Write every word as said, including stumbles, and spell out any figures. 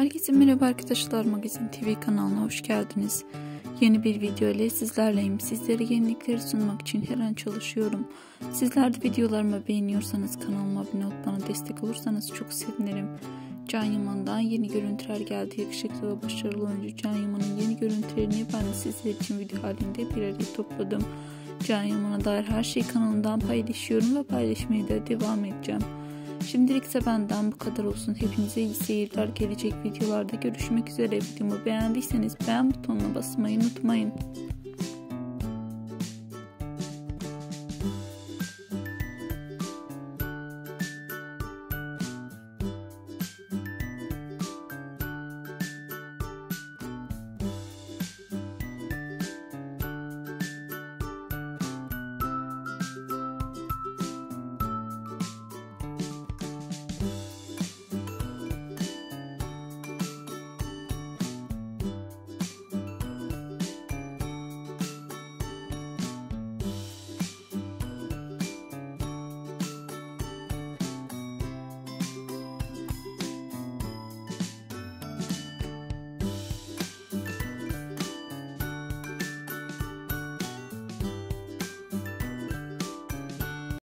Herkese merhaba arkadaşlar, Magazin T V kanalına hoş geldiniz. Yeni bir video ile sizlerleyim. Sizlere yenilikleri sunmak için her an çalışıyorum. Sizler de videolarımı beğeniyorsanız kanalıma abone olup bana destek olursanız çok sevinirim. Can Yaman'dan yeni görüntüler geldi. Yakışıklı ve başarılı oyuncu Can Yaman'ın yeni görüntülerini ben de sizler için video halinde bir araya topladım. Can Yaman'a dair her şeyi kanalımdan paylaşıyorum ve paylaşmaya da devam edeceğim. Şimdilik ise benden bu kadar olsun. Hepinize iyi seyirler. Gelecek videolarda görüşmek üzere. Videomu beğendiyseniz beğen butonuna basmayı unutmayın.